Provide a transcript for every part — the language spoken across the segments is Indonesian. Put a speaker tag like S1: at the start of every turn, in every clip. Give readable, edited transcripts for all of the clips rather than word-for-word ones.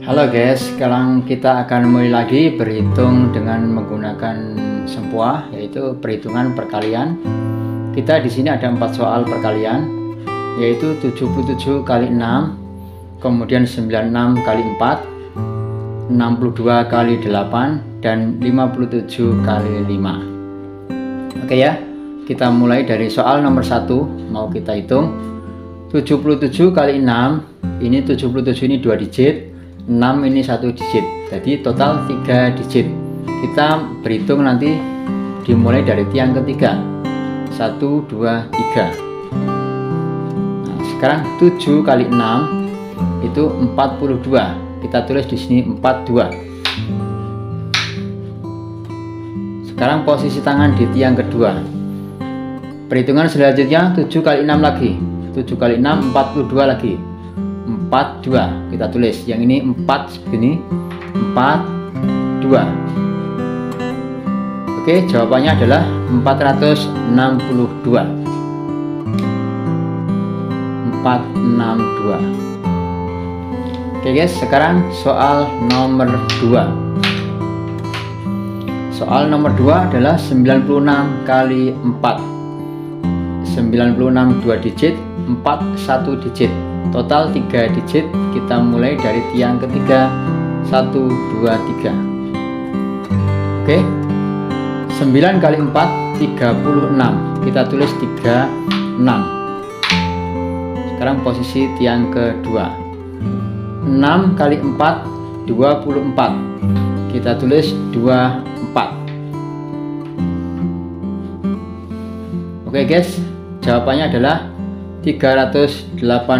S1: Halo guys, sekarang kita akan mulai lagi berhitung dengan menggunakan sempoa, yaitu perhitungan perkalian. Kita di sini ada 4 soal perkalian, yaitu 77 kali 6, kemudian 96 kali 4, 62 kali 8, dan 57 kali 5. Oke ya, kita mulai dari soal nomor 1. Mau kita hitung 77 kali 6, ini 77 ini 2 digit, 6 ini 1 digit, jadi total 3 digit. Kita berhitung nanti dimulai dari tiang ketiga, 1, 2, 3. Nah, sekarang 7 kali 6 itu 42. Kita tulis di sini 42. Sekarang posisi tangan di tiang kedua. Perhitungan selanjutnya 7 kali 6 lagi. 7 kali 6 42 lagi. 42 kita tulis, yang ini 4 segini, 42. Oke, jawabannya adalah 462. 462. Oke guys, sekarang soal nomor 2. Soal nomor 2 adalah 96 kali 4. 96 2 digit, 4 1 digit, total 3 digit. Kita mulai dari tiang ketiga, 1, 2, 3. Oke, 9 kali 4 36. Kita tulis 36. Sekarang posisi tiang kedua. 6 kali 4 24. Kita tulis 24. Oke guys, jawabannya adalah 384.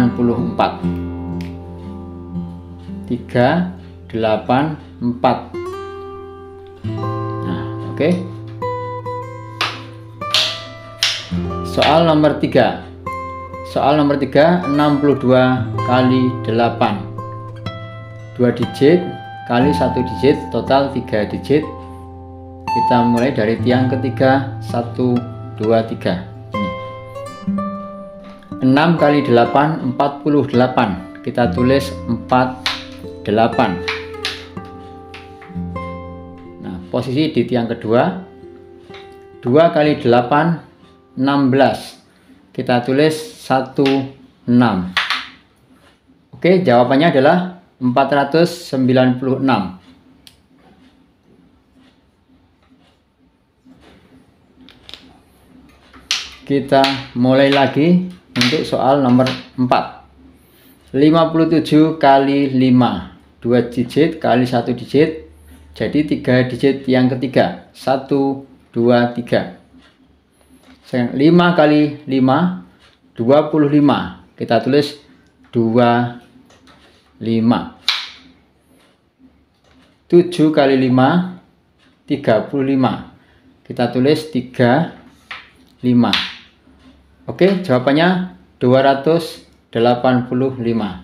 S1: 384. Nah, oke. Soal nomor 3. Soal nomor 3, 62 kali 8. 2 digit kali 1 digit, total 3 digit. Kita mulai dari tiang ketiga, 1, 2, 3. 6 kali 8 48. Kita tulis 48. Nah, posisi di tiang kedua. 2 kali 8 16. Kita tulis 16. Oke, jawabannya adalah 496. Kita mulai lagi untuk soal nomor 4. 57 kali 5. 2 digit kali 1 digit, jadi 3 digit yang ketiga, 1, 2, 3. 5 kali 5 25. Kita tulis 25. 7 kali 5 35. Kita tulis 35. Oke, jawabannya 285.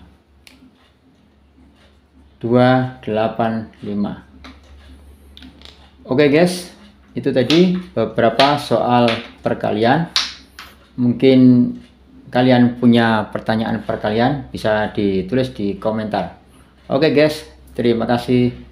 S1: 285. Oke guys, itu tadi beberapa soal perkalian. Mungkin kalian punya pertanyaan perkalian, bisa ditulis di komentar. Oke guys, terima kasih.